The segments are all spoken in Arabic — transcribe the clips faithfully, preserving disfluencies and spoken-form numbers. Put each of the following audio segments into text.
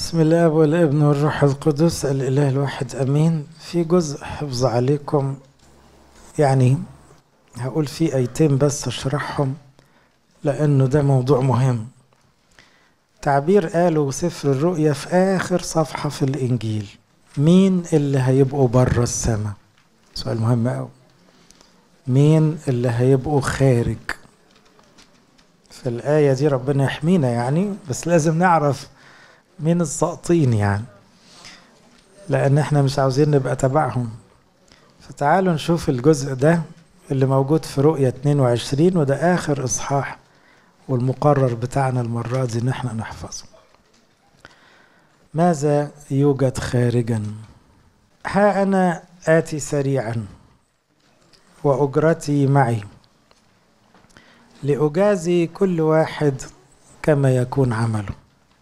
بسم الله والابن والروح القدس الإله الواحد أمين. في جزء حفظ عليكم، يعني هقول فيه آيتين بس أشرحهم لأنه ده موضوع مهم. تعبير قاله سفر الرؤيا في آخر صفحة في الإنجيل: مين اللي هيبقوا بره السماء؟ سؤال مهم أوي. مين اللي هيبقوا خارج؟ في الآية دي ربنا يحمينا يعني، بس لازم نعرف مين الساقطين يعني، لأن احنا مش عاوزين نبقى تبعهم. فتعالوا نشوف الجزء ده اللي موجود في رؤية اتنين وعشرين، وده آخر إصحاح، والمقرر بتاعنا المرة دي إن احنا نحفظه. ماذا يوجد خارجا؟ ها أنا آتي سريعا وأجرتي معي لأجازي كل واحد كما يكون عمله.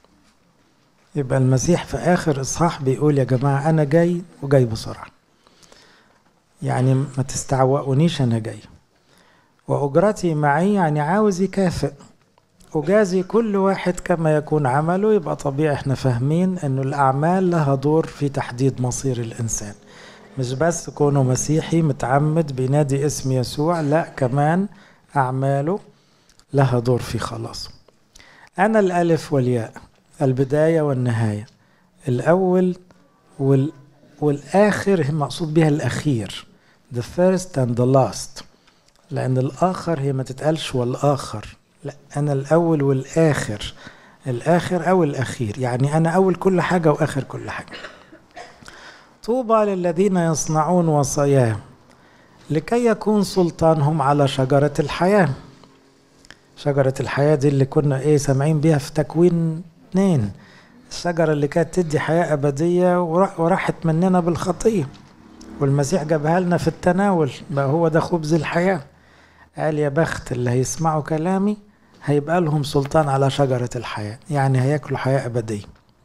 يبقى المسيح في آخر إصحاح بيقول يا جماعة أنا جاي وجاي بسرعة، يعني ما تستعوقونيش، أنا جاي وأجرتي معي، يعني عاوز يكافئ. أجازي كل واحد كما يكون عمله. يبقى طبيعي احنا فاهمين أنه الأعمال لها دور في تحديد مصير الإنسان، مش بس كونه مسيحي متعمد بينادي اسم يسوع، لا، كمان أعماله لها دور في خلاصه. أنا الألف والياء، البداية والنهاية، الأول وال... والآخر، مقصود بها الأخير، the first and the last، لأن الآخر هي ما تتقالش والآخر، لا، أنا الأول والآخر، الآخر أو الأخير، يعني أنا أول كل حاجة وآخر كل حاجة. طوبى للذين يصنعون وصاياه لكي يكون سلطانهم على شجرة الحياة. شجرة الحياة دي اللي كنا إيه سامعين بيها في تكوين اتنين، الشجرة اللي كانت تدي حياة أبدية وراحت مننا بالخطية، والمسيح جابها لنا في التناول، بقى هو ده خبز الحياة. قال يا بخت اللي هيسمعوا كلامي هيبقى لهم سلطان على شجرة الحياة، يعني هياكلوا حياة أبدية.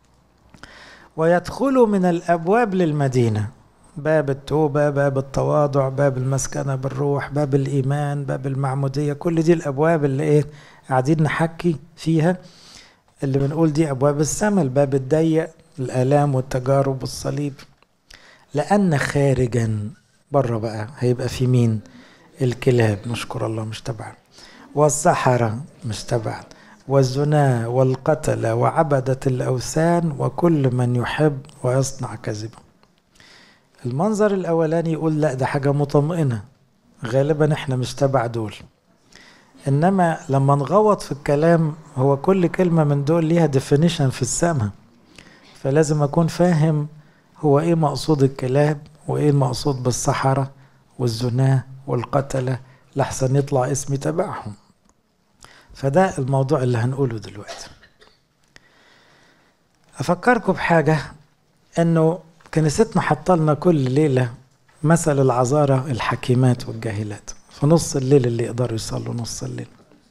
ويدخلوا من الأبواب للمدينة، باب التوبة، باب التواضع، باب المسكنة بالروح، باب الإيمان، باب المعمودية، كل دي الأبواب اللي إيه قاعدين نحكي فيها، اللي بنقول دي أبواب السماء، الباب الضيق، الآلام والتجارب والصليب. لأن خارجا بره بقى هيبقى في مين؟ الكلاب، نشكر الله مش تبعا، والسحرة مش تبعا، والزنا والقتلة وعبدة الأوثان وكل من يحب ويصنع كذبا. المنظر الأولاني يقول لا ده حاجة مطمئنة، غالبا احنا مش تبع دول. إنما لما نغوط في الكلام، هو كل كلمة من دول ليها definition في السماء، فلازم أكون فاهم هو إيه مقصود الكلاب وإيه المقصود بالسحرة والزنا والقتلة، لحسن يطلع اسمي تبعهم. فده الموضوع اللي هنقوله دلوقتي. أفكركم بحاجة، أنه كنيستنا حطلنا كل ليلة مثل العذارى الحكيمات والجاهلات في نص الليل، اللي يقدروا يصلوا نص الليل،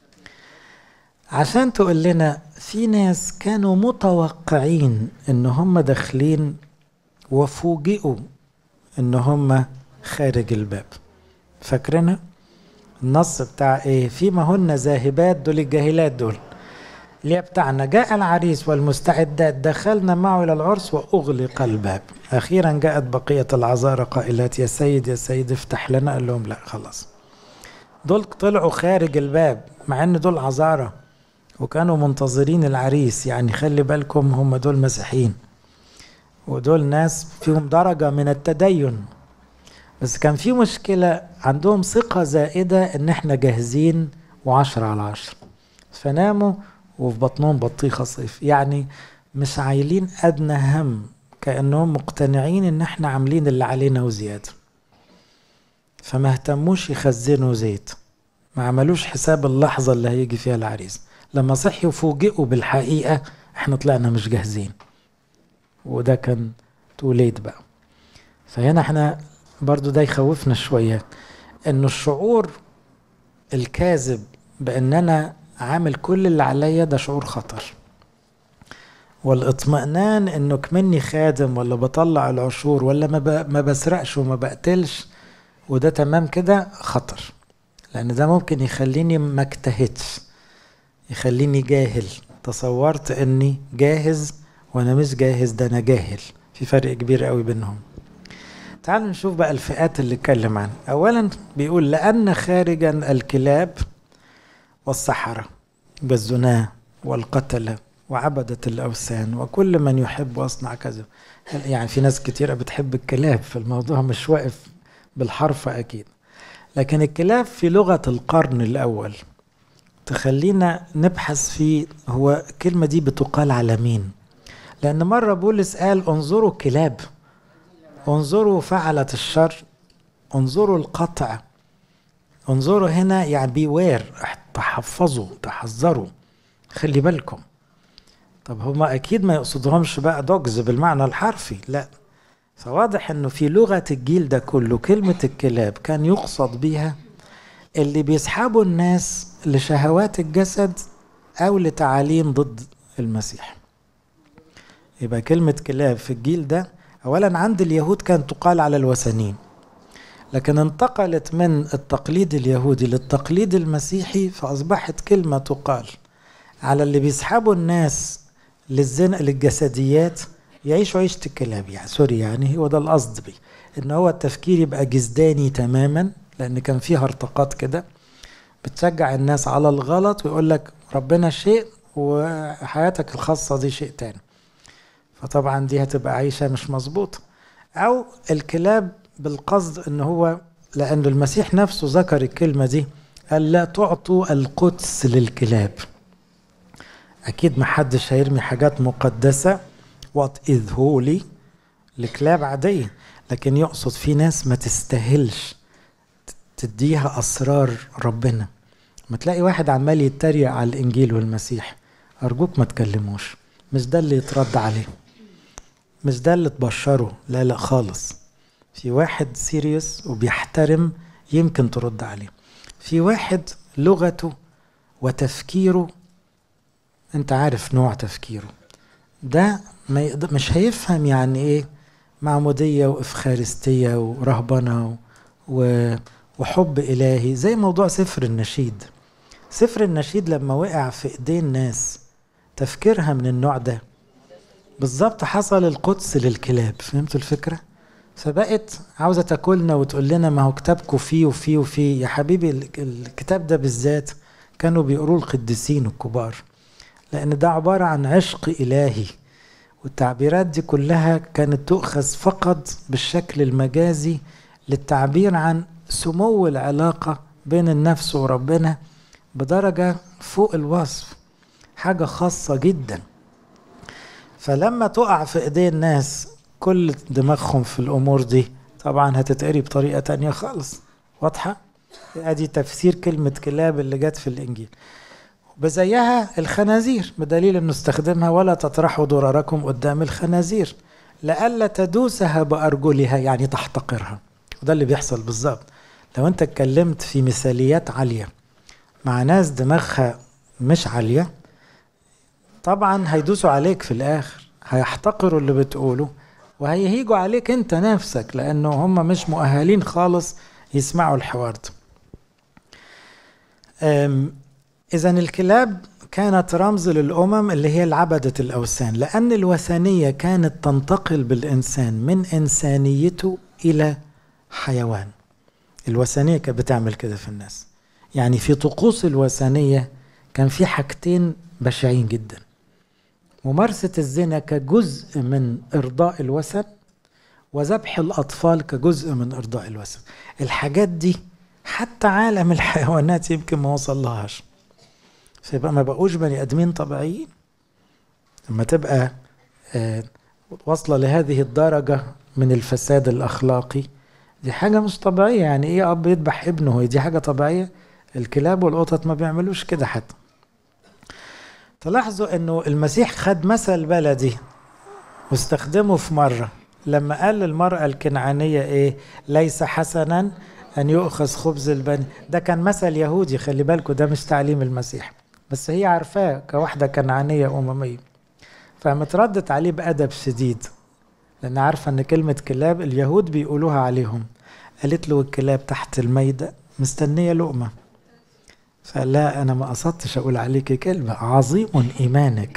عشان تقول لنا في ناس كانوا متوقعين ان هم داخلين وفوجئوا ان هم خارج الباب. فاكرينها النص بتاع ايه؟ فيما هن ذاهبات، دول الجاهلات دول اللي بتاعنا. جاء العريس والمستعدات دخلنا معه الى العرس واغلق الباب. اخيرا جاءت بقية العذارى قائلات يا سيد يا سيد افتح لنا. قال لهم لا خلاص، دول طلعوا خارج الباب مع ان دول عذارى وكانوا منتظرين العريس. يعني خلي بالكم، هم دول مسيحيين ودول ناس فيهم درجة من التدين، بس كان في مشكلة عندهم ثقة زائدة ان احنا جاهزين وعشرة على عشرة، فناموا وفي بطنهم بطيخة صيف، يعني مش عايلين ادنى هم، كأنهم مقتنعين ان احنا عاملين اللي علينا وزيادة، فما اهتموش يخزنوا زيت، ما عملوش حساب اللحظة اللي هيجي فيها العريس. لما صحيوا فوجئوا بالحقيقة احنا طلعنا مش جاهزين، وده كان توليد بقى. فهنا احنا برضو ده يخوفنا شوية، انه الشعور الكاذب بان انا عامل كل اللي عليا ده شعور خطر، والاطمئنان انه كمني خادم ولا بطلع العشور ولا ما, ما بسرقش وما بقتلش وده تمام كده خطر، لان ده ممكن يخليني ما اجتهدش، يخليني جاهل. تصورت اني جاهز وانا مش جاهز ده انا جاهل. في فرق كبير قوي بينهم. تعالوا نشوف بقى الفئات اللي اتكلم عنها. اولا بيقول لان خارجا الكلاب والسحرة والزناة والقتلة وعبدة الأوثان وكل من يحب وأصنع كذا. يعني في ناس كتيرة بتحب الكلاب، في الموضوع مش واقف بالحرف أكيد، لكن الكلاب في لغة القرن الأول تخلينا نبحث في هو الكلمة دي بتقال على مين. لأن مرة بولس قال انظروا الكلاب، انظروا فعلة الشر، انظروا القطع، انظروا هنا يعني بيوير، تحفظوا تحذروا خلي بالكم. طب هما اكيد ما يقصدهمش بقى دوجز بالمعنى الحرفي، لا. فواضح انه في لغة الجيل ده كله كلمة الكلاب كان يقصد بيها اللي بيسحبوا الناس لشهوات الجسد او لتعاليم ضد المسيح. يبقى كلمة كلاب في الجيل ده اولا عند اليهود كانت تقال على الوثنيين، لكن انتقلت من التقليد اليهودي للتقليد المسيحي، فأصبحت كلمة تقال على اللي بيسحبوا الناس للزنا للجسديات يعيشوا عيشة الكلاب. يعني سوري، يعني هو ده القصد بيه، ان هو التفكير يبقى جسداني تماما، لان كان فيها ارتقاط كده بتشجع الناس على الغلط ويقول لك ربنا شيء وحياتك الخاصة دي شيء تاني. فطبعا دي هتبقى عيشة مش مظبوطة. او الكلاب بالقصد ان هو لأن المسيح نفسه ذكر الكلمة دي، قال لا تعطوا القدس للكلاب. اكيد محدش هيرمي حاجات مقدسة what is holy لكلاب عادية، لكن يقصد في ناس ما تستاهلش تديها اسرار ربنا. ما تلاقي واحد عمال يتريق على الانجيل والمسيح، ارجوك ما تكلموش، مش ده اللي يترد عليه، مش ده اللي تبشره، لا لا خالص. في واحد سيريوس وبيحترم يمكن ترد عليه. في واحد لغته وتفكيره انت عارف نوع تفكيره ده ما يقدر، مش هيفهم يعني ايه معمودية وإفخارستية ورهبنة وحب إلهي. زي موضوع سفر النشيد. سفر النشيد لما وقع في ايدين ناس تفكيرها من النوع ده بالظبط حصل القدس للكلاب. فهمتوا الفكرة؟ فبقت عاوزة تاكلنا وتقول لنا ما هو كتابكم فيه وفيه وفيه. يا حبيبي الكتاب ده بالذات كانوا بيقروه القديسين الكبار، لأن ده عبارة عن عشق إلهي، والتعبيرات دي كلها كانت تؤخذ فقط بالشكل المجازي للتعبير عن سمو العلاقة بين النفس وربنا بدرجة فوق الوصف، حاجة خاصة جدا. فلما تقع في ايدين الناس كل دماغهم في الامور دي طبعا هتتقري بطريقة تانية خالص. واضحة؟ ادي تفسير كلمة كلاب اللي جت في الانجيل. بزيها الخنازير، بدليل انه استخدمها ولا تطرحوا ضرركم قدام الخنازير لألا تدوسها بأرجلها، يعني تحتقرها. وده اللي بيحصل بالظبط. لو انت اتكلمت في مثاليات عالية مع ناس دماغها مش عالية، طبعا هيدوسوا عليك في الاخر، هيحتقروا اللي بتقوله وهيهيجوا عليك انت نفسك، لانه هم مش مؤهلين خالص يسمعوا الحوار ده. اذن الكلاب كانت رمز للامم اللي هي العبدة الاوثان، لان الوثنية كانت تنتقل بالانسان من انسانيته الى حيوان. الوثنية كانت بتعمل كده في الناس. يعني في طقوس الوثنية كان في حاجتين بشعين جدا: ممارسة الزنا كجزء من إرضاء الوثن، وذبح الأطفال كجزء من إرضاء الوثن. الحاجات دي حتى عالم الحيوانات يمكن ما وصلهاش، فيبقى ما بقوش بني أدمين طبيعيين. لما تبقى آه واصلة لهذه الدرجة من الفساد الأخلاقي، دي حاجة مش طبيعية. يعني إيه أب يذبح ابنه؟ دي حاجة طبيعية؟ الكلاب والقطط ما بيعملوش كده حتى. تلاحظوا انه المسيح خد مثل بلدي واستخدمه في مرة لما قال للمرأة الكنعانية ايه؟ ليس حسنا ان يؤخذ خبز البني. ده كان مثل يهودي، خلي بالكم، ده مش تعليم المسيح، بس هي عارفاه كواحدة كنعانية أممية، فمتردت عليه بأدب شديد لأن عارفة ان كلمة كلاب اليهود بيقولوها عليهم. قالت له الكلاب تحت الميدة مستنية لقمة. فلا، أنا ما قصدتش أقول عليك كلمة، عظيم إيمانك،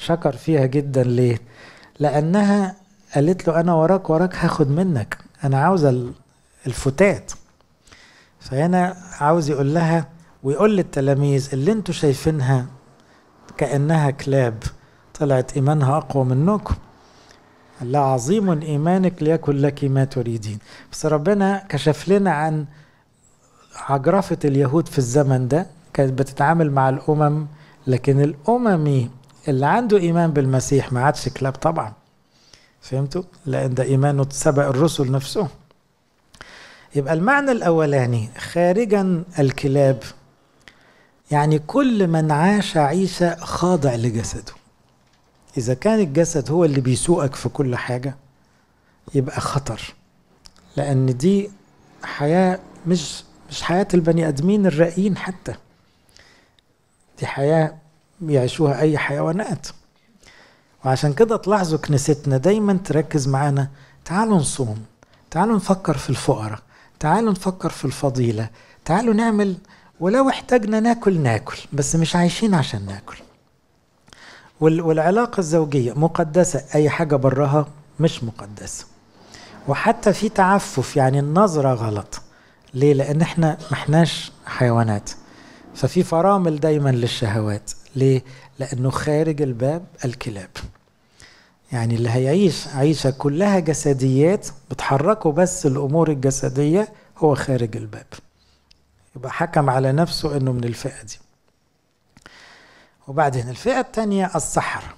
شكر فيها جدا. ليه؟ لأنها قالت له أنا وراك وراك هاخد منك، أنا عاوزة الفتات. فهنا عاوز يقول لها ويقول للتلاميذ اللي انتوا شايفينها كأنها كلاب طلعت إيمانها أقوى منكم. لا عظيم إيمانك ليكن لك ما تريدين. بس ربنا كشف لنا عن عجرفة اليهود في الزمن ده، كانت بتتعامل مع الأمم، لكن الأممي اللي عنده إيمان بالمسيح ما عادش كلاب طبعا. فهمتوا؟ لأن ده إيمانه سبق الرسل نفسه. يبقى المعنى الأولاني خارجا الكلاب، يعني كل من عاش عيشة خاضع لجسده. إذا كان الجسد هو اللي بيسوقك في كل حاجة يبقى خطر، لأن دي حياة مش مش حياة البني آدمين الرائين، حتى دي حياة يعيشوها أي حيوانات. وعشان كده تلاحظوا كنيستنا دايما تركز معانا، تعالوا نصوم، تعالوا نفكر في الفقراء، تعالوا نفكر في الفضيلة، تعالوا نعمل، ولو احتاجنا ناكل ناكل، بس مش عايشين عشان ناكل. والعلاقة الزوجية مقدسة، أي حاجة براها مش مقدسة. وحتى في تعفف، يعني النظرة غلط. ليه؟ لأن احنا محناش حيوانات، ففي فرامل دايما للشهوات. ليه؟ لأنه خارج الباب الكلاب. يعني اللي هيعيش عيشة كلها جسديات بتحركه بس الأمور الجسدية هو خارج الباب، يبقى حكم على نفسه أنه من الفئة دي. وبعدين الفئة الثانية السحرة.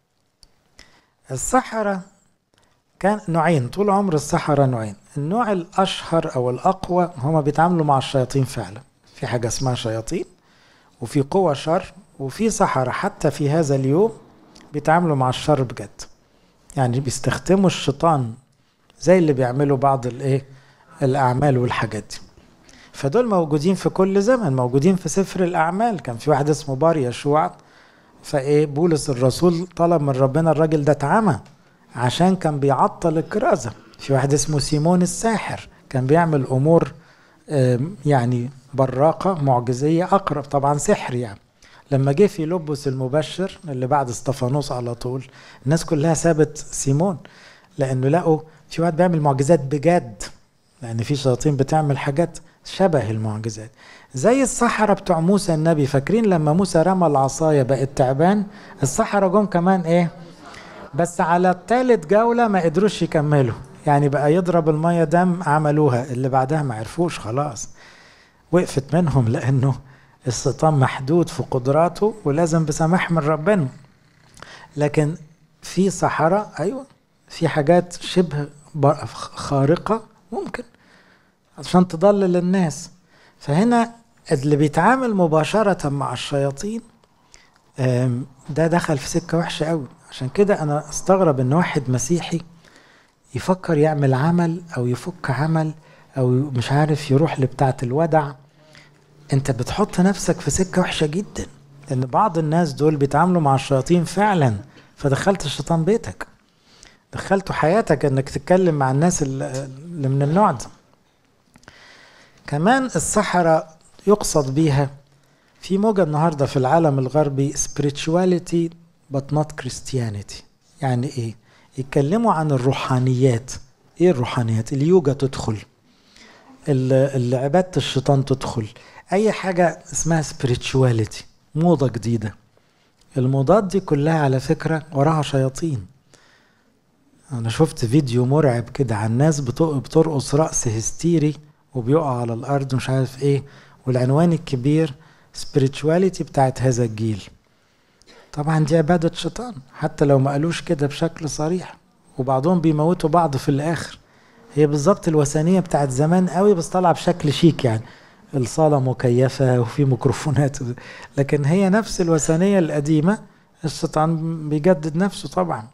السحرة كان نوعين طول عمر السحرة، نوعين. النوع الأشهر أو الأقوى هما بيتعاملوا مع الشياطين فعلا، في حاجة اسمها شياطين وفي قوة شر، وفي سحرة حتى في هذا اليوم بيتعاملوا مع الشر بجد، يعني بيستخدموا الشيطان زي اللي بيعملوا بعض الايه الأعمال والحاجات دي. فدول موجودين في كل زمن، موجودين في سفر الأعمال. كان في واحد اسمه بار يشوع، فايه بولس الرسول طلب من ربنا الراجل ده اتعمى عشان كان بيعطل الكرازة. في واحد اسمه سيمون الساحر كان بيعمل أمور يعني براقة معجزية، أقرب طبعا سحر يعني. لما جه في لبس المبشر اللي بعد استفانوس على طول، الناس كلها سابت سيمون، لأنه لقوا في واحد بيعمل معجزات بجد، لأن في شياطين بتعمل حاجات شبه المعجزات. زي السحرة بتوع موسى النبي، فاكرين لما موسى رمى العصاية بقت تعبان؟ السحرة جم كمان ايه، بس على الثالث جولة ما قدروش يكملوا، يعني بقى يضرب المية دم، عملوها اللي بعدها ما عرفوش، خلاص وقفت منهم، لأنه الشيطان محدود في قدراته ولازم بسماح من ربنا. لكن في سحرة أيوة، في حاجات شبه خارقة ممكن عشان تضلل الناس. فهنا اللي بيتعامل مباشرة مع الشياطين ده دخل في سكة وحشة قوي. عشان كده أنا استغرب إن واحد مسيحي يفكر يعمل عمل أو يفك عمل أو مش عارف يروح لبتاعة الودع. أنت بتحط نفسك في سكة وحشة جدا، لأن بعض الناس دول بيتعاملوا مع الشياطين فعلا، فدخلت الشيطان بيتك، دخلته حياتك إنك تتكلم مع الناس اللي من النوع ده. كمان السحرة يقصد بيها في موجة النهاردة في العالم الغربي spirituality but not Christianity. يعني ايه؟ يتكلموا عن الروحانيات. ايه الروحانيات؟ اليوجا تدخل، عبادة الشيطان تدخل، اي حاجة اسمها spirituality، موضة جديدة. الموضات دي كلها على فكرة وراها شياطين. انا شفت فيديو مرعب كده عن ناس بترقص رقص هستيري وبيقع على الارض مش عارف ايه، والعنوان الكبير spirituality بتاعت هذا الجيل. طبعا دي عبادة شيطان حتى لو ما قالوش كده بشكل صريح، وبعضهم بيموتوا بعض في الاخر. هي بالظبط الوثنية بتاعت زمان قوي، بس طالعة بشكل شيك، يعني الصالة مكيفة وفي ميكروفونات، لكن هي نفس الوثنية القديمة. الشيطان بيجدد نفسه طبعا.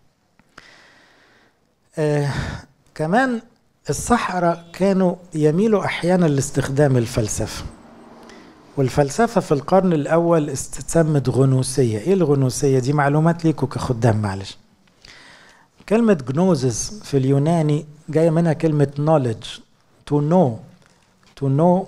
آه كمان السحرة كانوا يميلوا أحيانا لاستخدام الفلسفة، والفلسفة في القرن الأول استسمت غنوسية. إيه الغنوسية دي؟ معلومات ليكوا كخدام معلش. كلمة جنوزس في اليوناني جاية منها كلمة knowledge، to know to know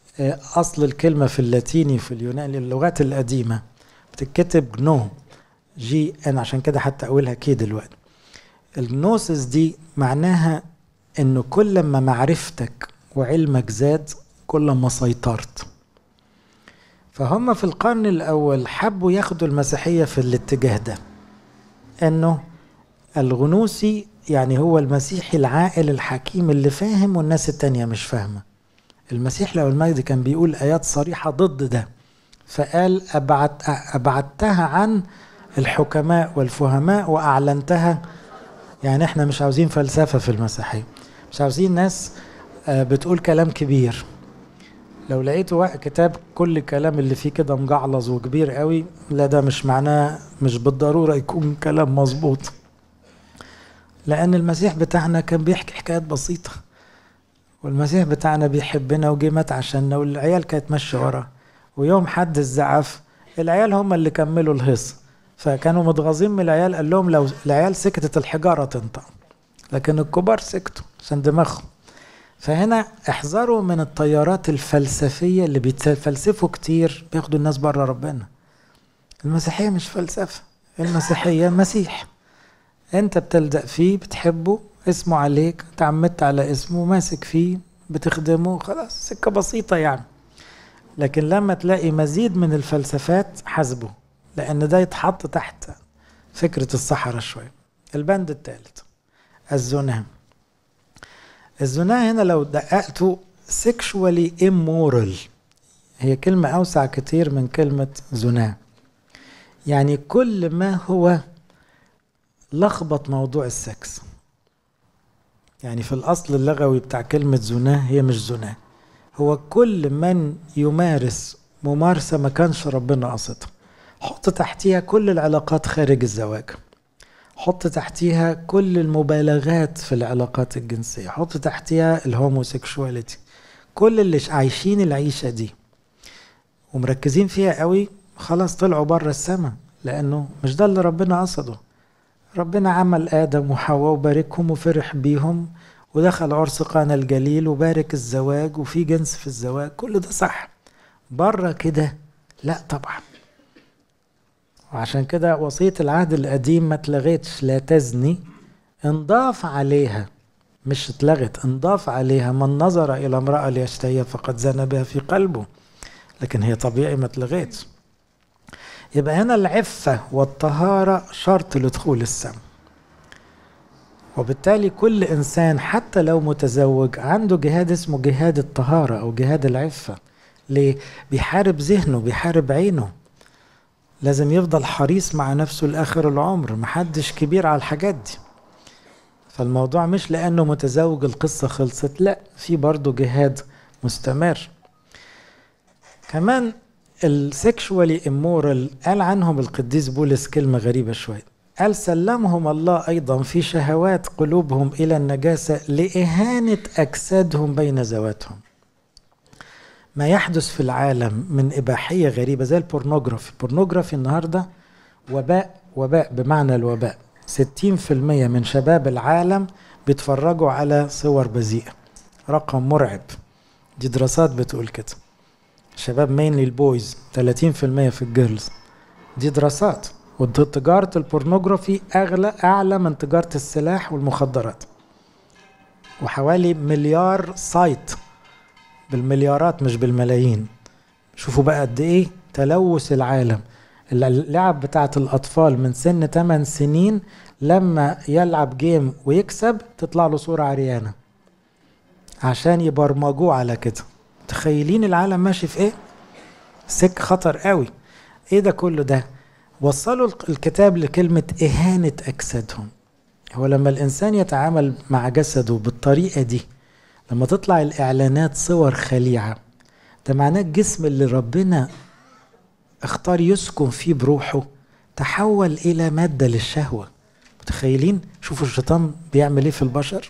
أصل الكلمة في اللاتيني في اليوناني اللغات القديمة بتتكتب جنو، جي ان، عشان كده حتى اقولها كي دلوقتي. الجنوسيس دي معناها انه كل ما معرفتك وعلمك زاد كل ما سيطرت. فهم في القرن الاول حبوا ياخدوا المسيحية في الاتجاه ده، انه الغنوسي يعني هو المسيحي العاقل الحكيم اللي فاهم والناس التانية مش فاهمة. المسيح لو المجد كان بيقول آيات صريحة ضد ده، فقال أبعت أبعدتها عن الحكماء والفهماء وأعلنتها. يعني احنا مش عاوزين فلسفة في المسيحية، مش عاوزين ناس بتقول كلام كبير. لو لقيتوا كتاب كل الكلام اللي فيه كده مجعلظ وكبير قوي، لا ده مش معناه مش بالضرورة يكون كلام مظبوط. لأن المسيح بتاعنا كان بيحكي حكايات بسيطة، والمسيح بتاعنا بيحبنا وجي مات عشاننا، والعيال كانت ماشية ورا، ويوم حد الزعف العيال هم اللي كملوا الهص، فكانوا متغاظين من العيال. قال لهم لو العيال سكتت الحجارة تنطق، لكن الكبار سكتوا عشان دماغهم. فهنا احذروا من التيارات الفلسفية اللي بيتفلسفوا كتير بياخدوا الناس بره ربنا. المسيحية مش فلسفة، المسيحية مسيح، انت بتلدق فيه بتحبه، اسمه عليك، تعمدت على اسمه، ماسك فيه بتخدمه، خلاص سكة بسيطة يعني. لكن لما تلاقي مزيد من الفلسفات حسبه، لأن ده يتحط تحت فكرة الصحراء شوية. البند الثالث الزنا. الزنا هنا لو دققتوا sexually immoral، هي كلمة أوسع كتير من كلمة زنا. يعني كل ما هو لخبط موضوع السكس. يعني في الأصل اللغوي بتاع كلمة زنا هي مش زنا، هو كل من يمارس ممارسة ما كانش ربنا قصدها. حط تحتيها كل العلاقات خارج الزواج، حط تحتيها كل المبالغات في العلاقات الجنسية، حط تحتيها الهوموسيكشواليتي. كل اللي عايشين العيشة دي ومركزين فيها قوي خلاص طلعوا بره السماء، لأنه مش ده اللي ربنا قصده. ربنا عمل آدم وحواء وباركهم وفرح بيهم ودخل عرس قانا الجليل وبارك الزواج وفي جنس في الزواج، كل ده صح. بره كده لا طبعا. وعشان كده وصية العهد القديم ما اتلغتش، لا تزني، انضاف عليها، مش اتلغت، انضاف عليها من نظر إلى امرأة ليشتهيها فقد زنى بها في قلبه، لكن هي طبيعي ما اتلغتش. يبقى هنا العفة والطهارة شرط لدخول السماء. وبالتالي كل إنسان حتى لو متزوج عنده جهاد اسمه جهاد الطهارة أو جهاد العفة. ليه؟ بيحارب ذهنه، بيحارب عينه، لازم يفضل حريص مع نفسه لآخر العمر، محدش كبير على الحاجات دي. فالموضوع مش لأنه متزوج القصة خلصت، لا، في برضو جهاد مستمر. كمان السكشوالي امورال قال عنهم القديس بولس كلمة غريبة شوية، قال سلمهم الله أيضا في شهوات قلوبهم إلى النجاسة لإهانة أجسادهم بين ذواتهم. ما يحدث في العالم من إباحية غريبة زي البورنوغرافي. البورنوغرافي النهاردة وباء، وباء بمعنى الوباء. ستين في المية من شباب العالم بيتفرجوا على صور بذيئة، رقم مرعب، دي دراسات بتقول كده. شباب مينلي البويز، ثلاثين في المية في الجيرلز، دي دراسات. وتجارة البورنوغرافي أغلى أعلى من تجارة السلاح والمخدرات، وحوالي مليار سايت، بالمليارات مش بالملايين. شوفوا بقى قد ايه تلوث العالم. اللعب بتاعت الأطفال من سن ثماني سنين لما يلعب جيم ويكسب تطلع له صورة عريانة عشان يبرمجوه على كده. تخيلين العالم ماشي في ايه؟ سك خطر قوي. ايه ده كله ده؟ وصلوا الكتاب لكلمة إهانة أجسادهم. هو لما الإنسان يتعامل مع جسده بالطريقة دي، لما تطلع الإعلانات صور خليعة، ده معناه الجسم اللي ربنا اختار يسكن فيه بروحه تحول إلى مادة للشهوة. متخيلين؟ شوفوا الشيطان بيعمل ايه في البشر.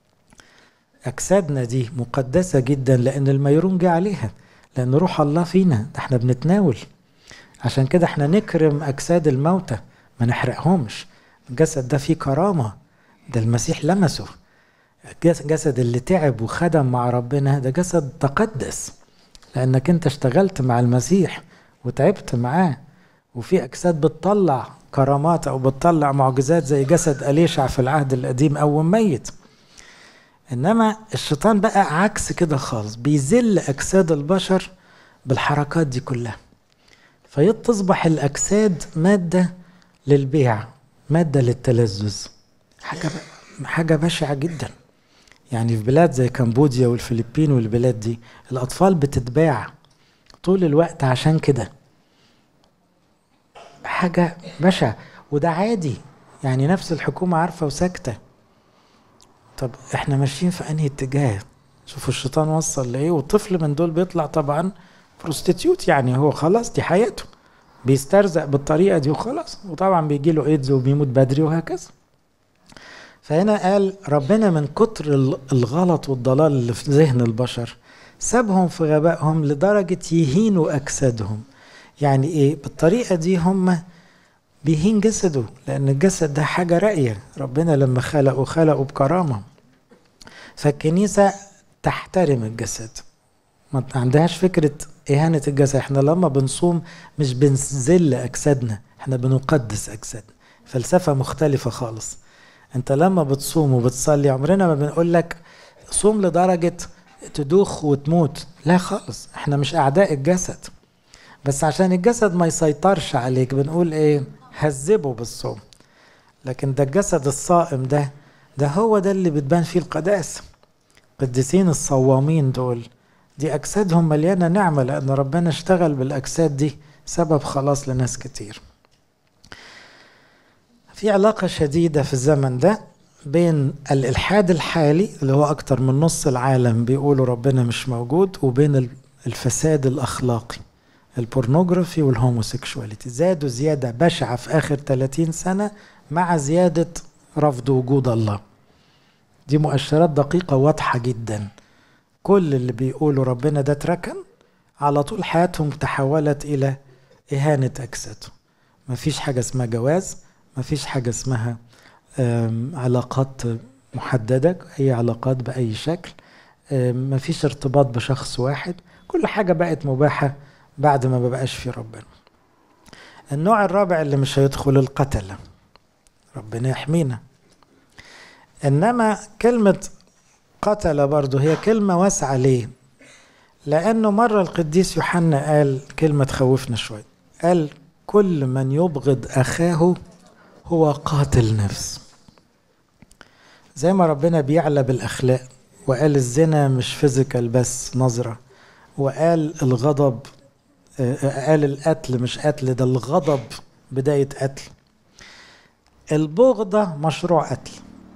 أجسادنا دي مقدسة جدا لأن الميرون جه عليها، لأن روح الله فينا، ده احنا بنتناول. عشان كده احنا نكرم أجساد الموتى، ما نحرقهمش. الجسد ده فيه كرامة، ده المسيح لمسه. الجسد اللي تعب وخدم مع ربنا ده جسد تقدس، لأنك انت اشتغلت مع المسيح وتعبت معاه. وفي أجساد بتطلع كرامات أو بتطلع معجزات زي جسد أليشع في العهد القديم أو ميت. إنما الشيطان بقى عكس كده خالص، بيذل أجساد البشر بالحركات دي كلها، فيتصبح الأجساد مادة للبيع، مادة للتلذذ. حاجة حاجة بشعة جدا. يعني في بلاد زي كمبوديا والفلبين والبلاد دي الأطفال بتتباع طول الوقت عشان كده. حاجة بشعة، وده عادي. يعني نفس الحكومة عارفة وساكتة. طب احنا ماشيين في انهي اتجاه؟ شوفوا الشيطان وصل لايه. والطفل من دول بيطلع طبعا بروستيتيوت، يعني هو خلاص دي حياته، بيسترزق بالطريقة دي وخلاص، وطبعا بيجي له ايدز وبيموت بدري وهكذا. فهنا قال ربنا من كتر الغلط والضلال اللي في ذهن البشر سابهم في غبائهم لدرجة يهينوا أجسادهم. يعني إيه؟ بالطريقة دي هم بيهين جسده، لأن الجسد ده حاجة راقية، ربنا لما خلقه خلقه بكرامة. فالكنيسة تحترم الجسد، ما عندهاش فكرة إهانة الجسد. احنا لما بنصوم مش بنذل أجسادنا، احنا بنقدس أجسادنا. فلسفة مختلفة خالص. انت لما بتصوم وبتصلي عمرنا ما بنقول لك صوم لدرجة تدوخ وتموت، لا خالص. احنا مش اعداء الجسد، بس عشان الجسد ما يسيطرش عليك بنقول ايه؟ هذبه بالصوم. لكن ده الجسد الصائم ده ده هو ده اللي بتبان فيه القداسة. قديسين الصوامين دول دي اجسادهم مليانة نعمة، لان ربنا اشتغل بالاجساد دي سبب خلاص لناس كتير. في علاقة شديدة في الزمن ده بين الإلحاد الحالي اللي هو أكتر من نص العالم بيقولوا ربنا مش موجود، وبين الفساد الأخلاقي، البورنوغرافي والهوموسيكشواليتي. زادوا زيادة بشعة في آخر ثلاثين سنة مع زيادة رفض وجود الله. دي مؤشرات دقيقة واضحة جدا. كل اللي بيقولوا ربنا ده اتركن على طول حياتهم تحولت إلى إهانة أجسادهم. مفيش حاجة اسمها جواز، مفيش حاجة اسمها علاقات محددة، أي علاقات بأي شكل، مفيش ارتباط بشخص واحد، كل حاجة بقت مباحة بعد ما مبقاش في ربنا. النوع الرابع اللي مش هيدخل القتلة، ربنا يحمينا. إنما كلمة قتلة برضو هي كلمة واسعة. ليه؟ لأنه مرة القديس يوحنا قال كلمة تخوفنا شوي، قال كل من يبغض أخاه هو قاتل نفس. زي ما ربنا بيعلى بالأخلاق وقال الزنا مش فيزيكال بس نظرة، وقال الغضب، قال القتل مش قتل، ده الغضب بداية قتل. البغضة مشروع قتل،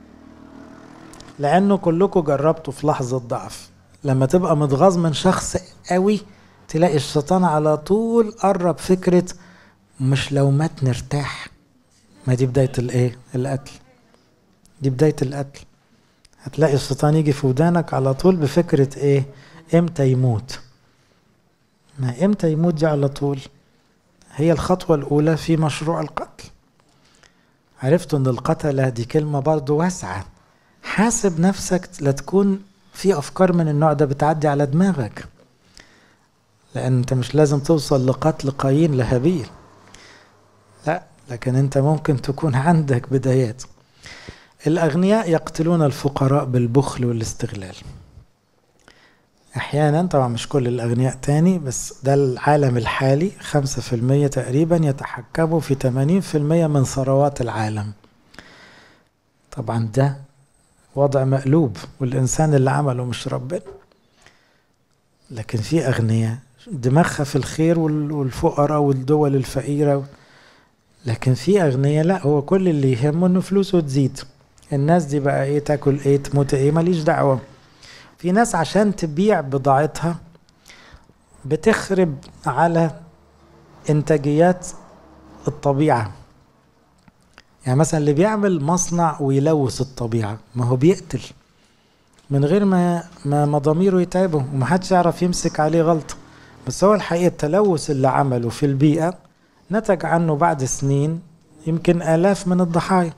لأنه كلكم جربتوا في لحظة ضعف لما تبقى متغاظ من شخص قوي تلاقي الشيطان على طول قرب فكرة مش لو مات نرتاح. ما دي بداية الايه؟ القتل. دي بداية القتل. هتلاقي الشيطان يجي في ودانك على طول بفكرة ايه؟ امتى يموت. ما امتى يموت دي على طول هي الخطوة الاولى في مشروع القتل. عرفتوا ان القتلة دي كلمة برضو واسعة. حاسب نفسك لا تكون في افكار من النوع ده بتعدي على دماغك، لان انت مش لازم توصل لقتل قايين لهابيل، لا، لكن انت ممكن تكون عندك بدايات. الأغنياء يقتلون الفقراء بالبخل والاستغلال. أحيانا، طبعا مش كل الأغنياء تاني، بس ده العالم الحالي. خمسة في المية تقريبا يتحكموا في ثمانين في المية من ثروات العالم. طبعا ده وضع مقلوب، والإنسان اللي عمله مش ربنا. لكن في أغنياء دماغها في الخير والفقراء والدول الفقيرة، لكن في أغنياء لا، هو كل اللي يهمه إنه فلوسه تزيد. الناس دي بقى ايه؟ تاكل ايه؟ تموت ايه؟ ماليش دعوة. في ناس عشان تبيع بضاعتها بتخرب على انتاجيات الطبيعة. يعني مثلا اللي بيعمل مصنع ويلوث الطبيعة ما هو بيقتل من غير ما ما ضميره يتعبه ومحدش يعرف يمسك عليه غلطة. بس هو الحقيقة التلوث اللي عمله في البيئة نتج عنه بعد سنين يمكن آلاف من الضحايا،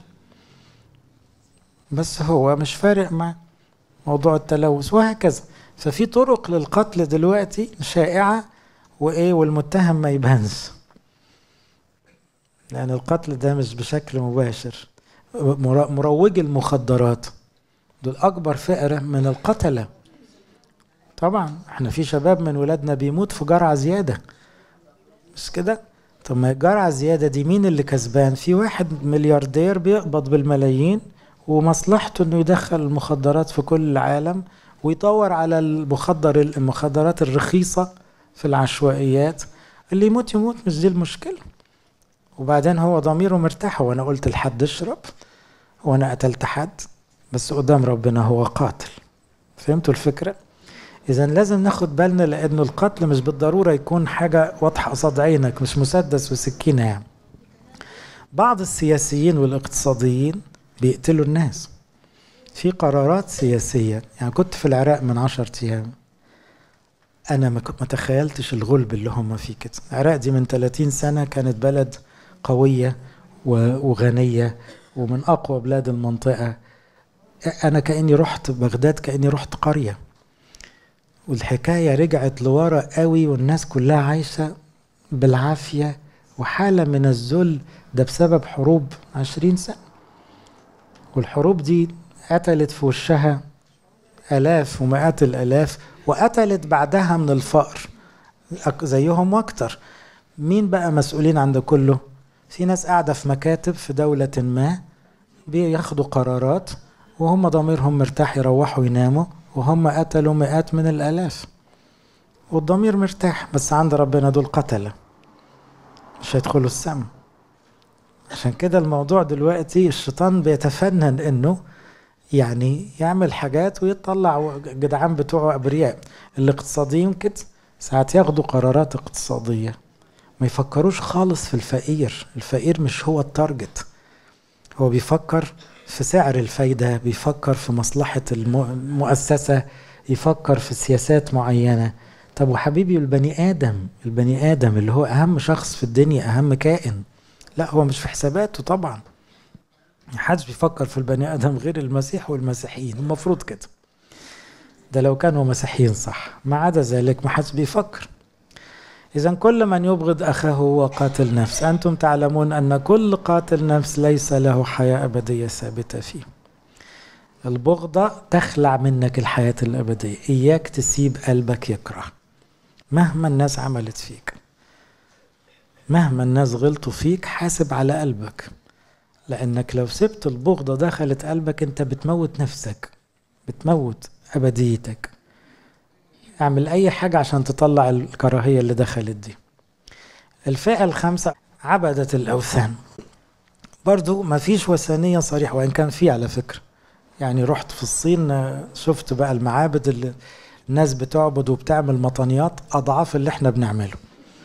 بس هو مش فارق مع موضوع التلوث وهكذا. ففي طرق للقتل دلوقتي شائعة، وإيه؟ والمتهم ما يبانش. لأن القتل ده مش بشكل مباشر. مروج المخدرات دول أكبر فئرة من القتلة. طبعا احنا في شباب من ولادنا بيموت في جرعة زيادة، مش كده؟ طب ما الجرعة الزيادة دي مين اللي كسبان؟ في واحد ملياردير بيقبض بالملايين ومصلحته انه يدخل المخدرات في كل العالم ويطور على المخدر المخدرات الرخيصة في العشوائيات. اللي يموت يموت، مش دي المشكلة. وبعدين هو ضميره مرتاح، وانا قلت لحد اشرب، وانا قتلت حد، بس قدام ربنا هو قاتل. فهمتوا الفكرة؟ إذا لازم ناخد بالنا، لأنه القتل مش بالضرورة يكون حاجة واضحة قصاد عينك، مش مسدس وسكينة يعني. بعض السياسيين والاقتصاديين بيقتلوا الناس في قرارات سياسية. يعني كنت في العراق من عشرة أيام، أنا ما تخيلتش الغلب اللي هم فيه كده. العراق دي من ثلاثين سنة كانت بلد قوية وغنية ومن أقوى بلاد المنطقة. أنا كأني رحت بغداد، كأني رحت قرية، والحكاية رجعت لورا قوي، والناس كلها عايشة بالعافية وحالة من الذل. ده بسبب حروب عشرين سنة، والحروب دي قتلت في وشها آلاف ومئات الآلاف، وقتلت بعدها من الفقر زيهم واكتر. مين بقى مسؤولين عن ده كله؟ في ناس قاعدة في مكاتب في دولة ما بياخدوا قرارات وهم ضميرهم مرتاح يروحوا يناموا، وهم قتلوا مئات من الآلاف والضمير مرتاح. بس عند ربنا دول قتلة مش هيدخلوا السم. عشان كده الموضوع دلوقتي الشيطان بيتفنن انه يعني يعمل حاجات ويطلع جدعان بتوعه أبرياء. الاقتصاديين كده ساعات ياخدوا قرارات اقتصادية ما يفكروش خالص في الفقير. الفقير مش هو التارجت، هو بيفكر في سعر الفايدة، بيفكر في مصلحة المؤسسة، يفكر في سياسات معينة. طب وحبيبي البني آدم، البني آدم اللي هو أهم شخص في الدنيا، أهم كائن، لا هو مش في حساباته طبعا. محدش بيفكر في البني آدم غير المسيح والمسيحيين، المفروض كده. ده لو كانوا مسيحيين صح، ما عدا ذلك محدش بيفكر. إذن كل من يبغض أخاه هو قاتل نفس. أنتم تعلمون أن كل قاتل نفس ليس له حياة أبدية ثابتة فيه. البغضة تخلع منك الحياة الأبدية. إياك تسيب قلبك يكره مهما الناس عملت فيك، مهما الناس غلطوا فيك، حاسب على قلبك. لأنك لو سبت البغضة دخلت قلبك أنت بتموت نفسك، بتموت أبديتك. اعمل أي حاجة عشان تطلع الكراهية اللي دخلت دي. الفئة الخامسة عبدة الأوثان. برضو ما فيش وثنية صريحة، وإن كان في على فكرة. يعني رحت في الصين شفت بقى المعابد اللي الناس بتعبد وبتعمل مطانيات أضعاف اللي احنا بنعمله،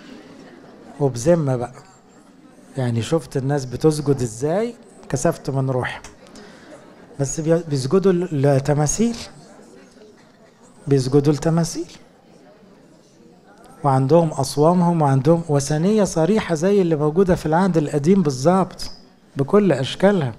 وبذمة بقى. يعني شفت الناس بتسجد ازاي، كسفت من روحي. بس بيسجدوا لتماثيل، بيسجدوا لتماثيل، وعندهم أصوامهم، وعندهم وثنية صريحة زي اللي موجودة في العهد القديم بالظبط بكل أشكالها.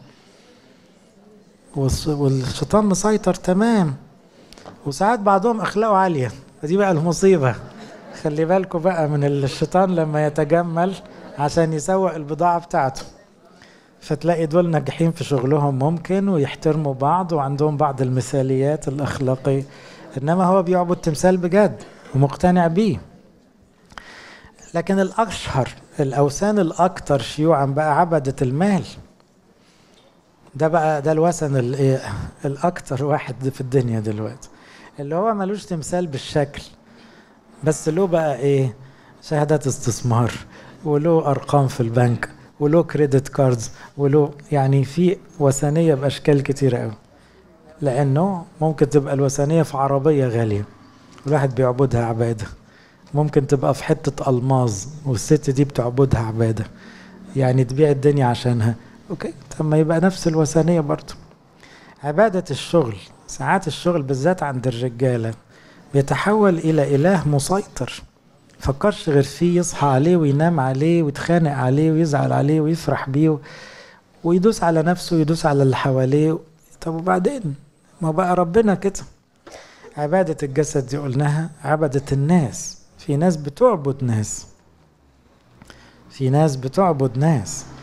والشيطان مسيطر تمام. وساعات بعضهم أخلاقه عالية، فدي بقى المصيبة. خلي بالكم بقى من الشيطان لما يتجمل عشان يسوق البضاعة بتاعته. فتلاقي دول ناجحين في شغلهم ممكن، ويحترموا بعض وعندهم بعض المثاليات الأخلاقية، إنما هو بيعبد تمثال بجد ومقتنع بيه. لكن الأشهر الأوثان الأكثر شيوعا بقى عبدة المال. ده بقى ده الوثن الأكثر واحد في الدنيا دلوقتي، اللي هو ملوش تمثال بالشكل، بس له بقى إيه، شهادات استثمار، وله أرقام في البنك، وله كريدت كاردز، وله يعني في وثنية بأشكال كتيرة قوي. لأنه ممكن تبقى الوثنية في عربية غالية والواحد بيعبدها عبادة، ممكن تبقى في حتة ألماظ والست دي بتعبدها عبادة، يعني تبيع الدنيا عشانها. أوكي، طب ما يبقى نفس الوثنية برضو. عبادة الشغل، ساعات الشغل بالذات عند الرجالة بيتحول إلى إله مسيطر، فكرش غير فيه، يصحى عليه وينام عليه ويتخانق عليه ويزعل عليه ويفرح بيه ويدوس على نفسه ويدوس على اللي حواليه. طب وبعدين ما بقى ربنا كده. عبادة الجسد دي قلناها، عبادة الناس. في ناس بتعبد ناس، في ناس بتعبد ناس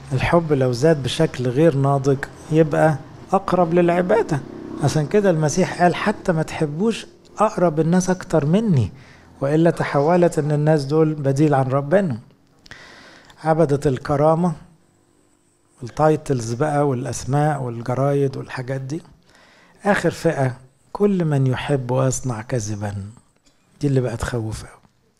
الحب لو زاد بشكل غير ناضج يبقى أقرب للعبادة. عشان كده المسيح قال حتى ما تحبوش أقرب الناس أكتر مني، وإلا تحولت أن الناس دول بديل عن ربنا. عبدت الكرامة والتايتلز بقى والأسماء والجرايد والحاجات دي. آخر فئة كل من يحب ويصنع كذبا، دي اللي بقى تخوف قوي.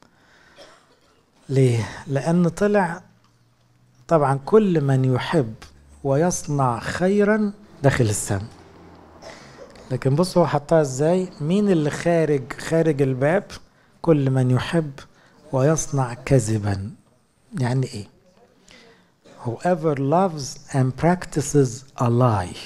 ليه؟ لأن طلع طبعا كل من يحب ويصنع خيرا داخل السماء، لكن بصوا هو حطها ازاي. مين اللي خارج خارج الباب؟ كل من يحب ويصنع كذبا. يعني ايه؟ whoever loves and practices a lie.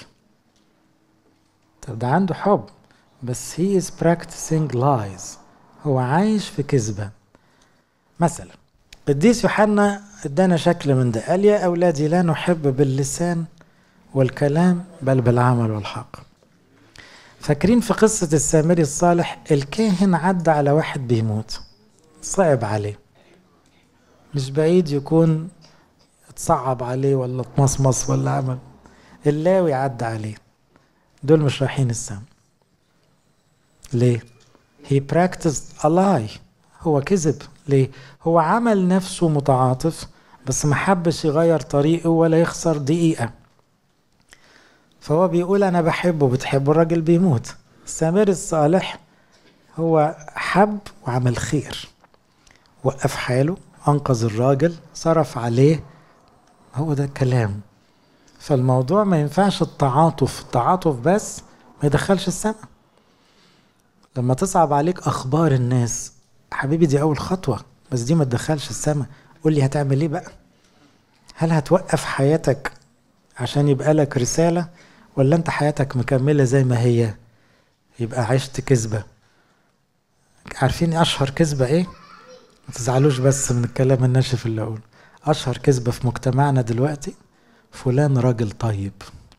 طب ده عنده حب بس he is practicing lies، هو عايش في كذبة. مثلا قديس يوحنا ادانا شكل من ده، قال يا أولادي لا نحب باللسان والكلام بل بالعمل والحق. فاكرين في قصة السامري الصالح، الكاهن عدى على واحد بيموت، صعب عليه، مش بعيد يكون اتصعب عليه ولا اتمصمص ولا عمل. اللاوي عدى عليه، دول مش رايحين السما. ليه؟ he practiced a lie، هو كذب. ليه؟ هو عمل نفسه متعاطف بس ما حبش يغير طريقه ولا يخسر دقيقة، فهو بيقول أنا بحبه، بتحبه، الراجل بيموت. السامري الصالح هو حب وعمل خير، وقف حاله، أنقذ الراجل، صرف عليه، هو ده الكلام. فالموضوع ما ينفعش التعاطف، التعاطف بس ما يدخلش السماء. لما تصعب عليك أخبار الناس، حبيبي دي أول خطوة، بس دي ما تدخلش السماء. قول لي هتعمل ايه بقى؟ هل هتوقف حياتك عشان يبقى لك رسالة، ولا انت حياتك مكملة زي ما هي يبقى عشت كذبة؟ عارفين اشهر كذبة ايه؟ ما تزعلوش بس من الكلام الناشف اللي اقوله. اشهر كذبة في مجتمعنا دلوقتي فلان راجل طيب.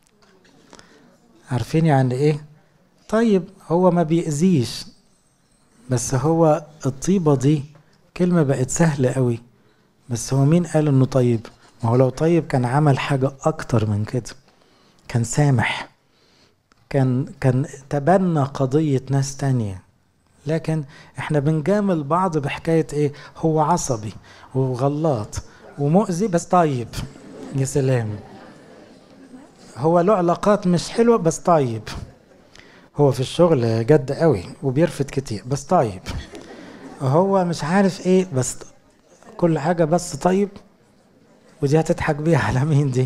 عارفين يعني ايه طيب؟ هو ما بيأذيش، بس هو الطيبة دي كلمة بقت سهلة قوي. بس هو مين قال انه طيب؟ ما هو لو طيب كان عمل حاجة اكتر من كده، كان سامح، كان كان تبنى قضية ناس تانية. لكن احنا بنجامل بعض بحكاية ايه؟ هو عصبي وغلاط ومؤذي بس طيب. يا سلام، هو له علاقات مش حلوة بس طيب. هو في الشغل جد قوي وبيرفض كتير بس طيب. هو مش عارف ايه بس كل حاجة بس طيب. ودي هتضحك بيها على مين دي؟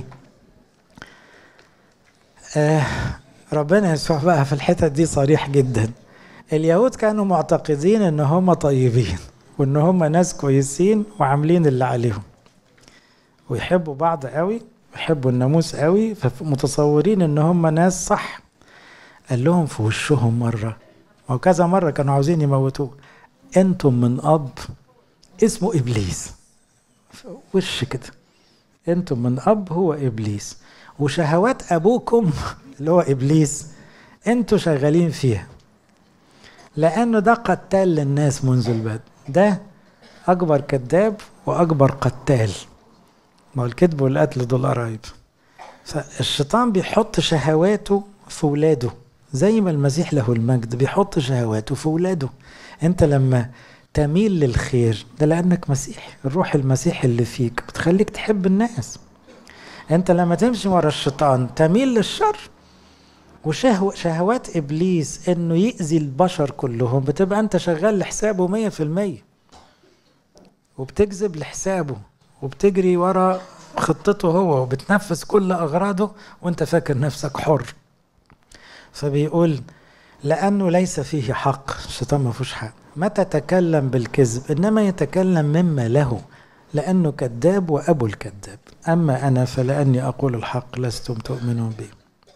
آه ربنا يسوع بقى في الحتة دي صريح جدا. اليهود كانوا معتقدين ان هم طيبين وان هم ناس كويسين وعاملين اللي عليهم، ويحبوا بعض قوي ويحبوا الناموس قوي، فمتصورين ان هم ناس صح. قال لهم في وشهم مرة، او كذا مرة كانوا عاوزين يموتوه، انتم من اب اسمه ابليس. وش كده، انتم من اب هو ابليس، وشهوات ابوكم اللي هو ابليس انتوا شغالين فيها، لانه ده قتال للناس منذ البدء. ده اكبر كذاب واكبر قتال. ما هو الكذب والقتل دول قرايب. فالشيطان بيحط شهواته في ولاده، زي ما المسيح له المجد بيحط شهواته في ولاده. انت لما تميل للخير ده لانك مسيحي، الروح المسيحي اللي فيك بتخليك تحب الناس. انت لما تمشي ورا الشيطان تميل للشر، وشهو شهوات ابليس انه يأذي البشر كلهم، بتبقى انت شغال لحسابه مية في المية، وبتكذب لحسابه، وبتجري ورا خطته هو، وبتنفذ كل اغراضه وانت فاكر نفسك حر. فبيقول لانه ليس فيه حق، الشيطان ما فيهوش حق، ما تتكلم بالكذب انما يتكلم مما له، لانه كذاب وابو الكذاب. اما انا فلاني اقول الحق لستم تؤمنون به.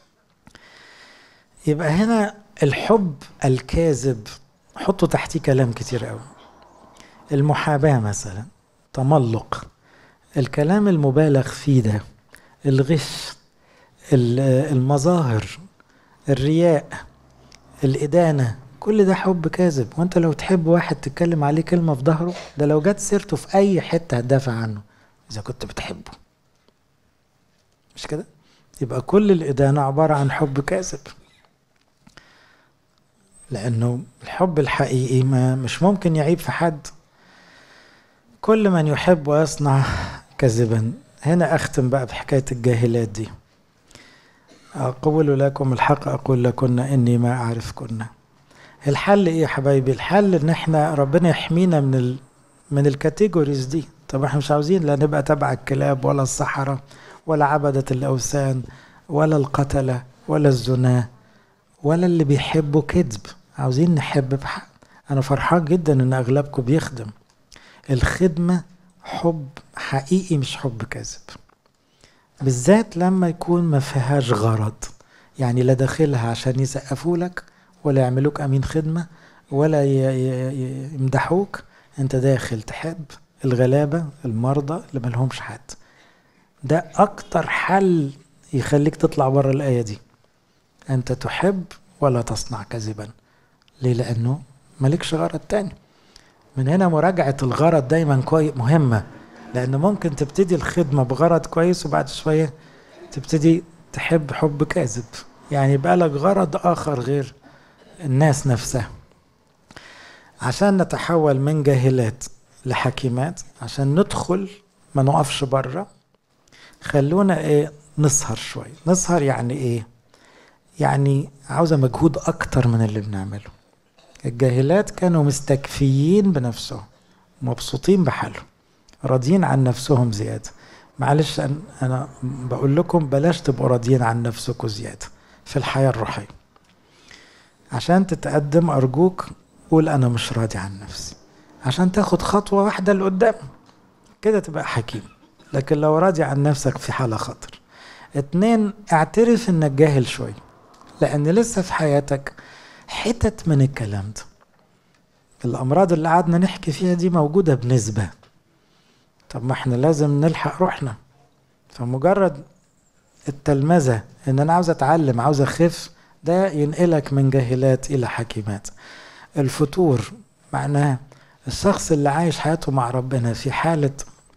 يبقى هنا الحب الكاذب حطوا تحتيه كلام كتير قوي. المحاباة مثلا، تملق، الكلام المبالغ فيه ده، الغش، المظاهر، الرياء، الإدانة، كل ده حب كاذب. وانت لو تحب واحد تتكلم عليه كلمة في ظهره، ده لو جت سيرته في أي حتة هتدافع عنه إذا كنت بتحبه. مش كده؟ يبقى كل الإدانة عبارة عن حب كاذب، لأنه الحب الحقيقي ما مش ممكن يعيب في حد. كل من يحب ويصنع كذبا. هنا أختم بقى بحكاية الجاهلات دي. أقول لكم الحق أقول لكن إني ما أعرفكن. الحل إيه يا حبايبي؟ الحل إن إحنا ربنا يحمينا من ال من الكاتيجوريز دي. طب إحنا مش عاوزين لا نبقى تبع الكلاب ولا السحرة ولا عبدة الأوثان ولا القتلة ولا الزنا ولا اللي بيحبوا كذب. عاوزين نحب بحق. أنا فرحان جدا إن أغلبكم بيخدم. الخدمة حب حقيقي مش حب كاذب، بالذات لما يكون ما فيهاش غرض. يعني لا داخلها عشان يسقفوا لك ولا يعملوك أمين خدمة ولا يمدحوك. أنت داخل تحب الغلابة المرضى اللي ملهمش حد. ده أكتر حل يخليك تطلع بره الآية دي. أنت تحب ولا تصنع كذبا. ليه؟ لأنه مالكش غرض تاني. من هنا مراجعة الغرض دايما كويس مهمة، لأنه ممكن تبتدي الخدمة بغرض كويس وبعد شوية تبتدي تحب حب كاذب، يعني يبقى لك غرض آخر غير الناس نفسها. عشان نتحول من جاهلات لحكيمات، عشان ندخل ما نقفش بره، خلونا ايه نسهر شوية. نسهر يعني ايه؟ يعني عاوزة مجهود أكتر من اللي بنعمله. الجاهلات كانوا مستكفيين بنفسهم، مبسوطين بحالهم، راضيين عن نفسهم زيادة. معلش أنا بقول لكم بلاش تبقوا راضيين عن نفسكم زيادة في الحياة الروحية. عشان تتقدم أرجوك قول أنا مش راضي عن نفسي، عشان تاخد خطوة واحدة لقدام كده تبقى حكيم. لكن لو راضي عن نفسك في حالة خطر. اتنين، اعترف انك جاهل شوي، لأن لسه في حياتك حتت من الكلام ده. الأمراض اللي قعدنا نحكي فيها دي موجودة بنسبة. طب ما احنا لازم نلحق روحنا. فمجرد التلمذة ان انا عاوز اتعلم عاوز اخف، ده ينقلك من جاهلات الى حكيمات. الفتور معناه الشخص اللي عايش حياته مع ربنا في حالة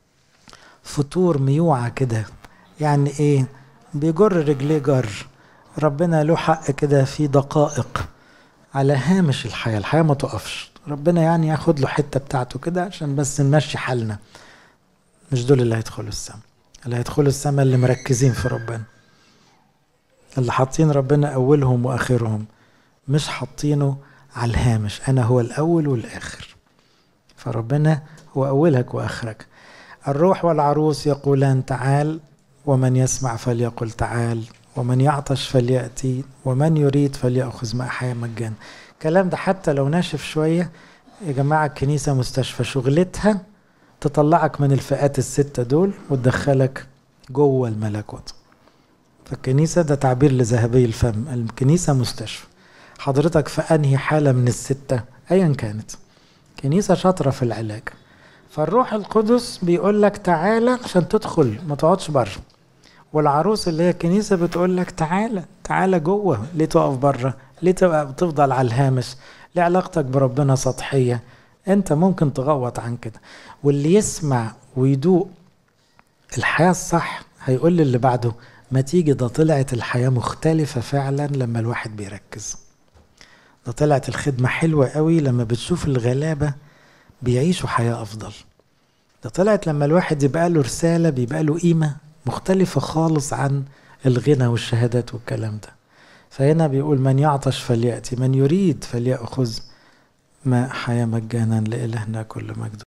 فتور ميوعة كده. يعني ايه؟ بيجر رجليه جر. ربنا له حق كده في دقائق على هامش الحياة. الحياة ما تقفش. ربنا يعني ياخد له حتة بتاعته كده عشان بس نمشي حالنا. مش دول اللي هيدخلوا السماء. اللي هيدخلوا السماء اللي مركزين في ربنا، اللي حاطين ربنا أولهم وآخرهم، مش حاطينه على الهامش. أنا هو الأول والآخر، فربنا هو أولك وآخرك. الروح والعروس يقولان تعال، ومن يسمع فليقل تعال، ومن يعطش فليأتي، ومن يريد فليأخذ ماء حياة مجانا. الكلام ده حتى لو ناشف شوية يا جماعة، الكنيسة مستشفى شغلتها تطلعك من الفئات الستة دول وتدخلك جوه الملكوت. فالكنيسة ده تعبير لذهبي الفم. الكنيسة مستشفى. حضرتك في أنهي حالة من الستة أيا كانت، كنيسة شاطرة في العلاج. فالروح القدس بيقول لك تعالى عشان تدخل ما تقعدش بره، والعروس اللي هي الكنيسة بتقول لك تعالى تعالى جوه. ليه تقف بره؟ ليه تبقى تفضل على الهامش؟ ليه علاقتك بربنا سطحية؟ انت ممكن تغوط عن كده. واللي يسمع ويدوق الحياة الصح هيقول للي بعده ما تيجي، ده طلعت الحياة مختلفة فعلا لما الواحد بيركز. ده طلعت الخدمة حلوة قوي لما بتشوف الغلابة بيعيشوا حياة أفضل. ده طلعت لما الواحد يبقى له رسالة بيبقى له قيمة مختلفة خالص عن الغنى والشهادات والكلام ده. فهنا بيقول من يعطش فليأتي، من يريد فليأخذ ماء حياة مجانا. لإلهنا كل مجد.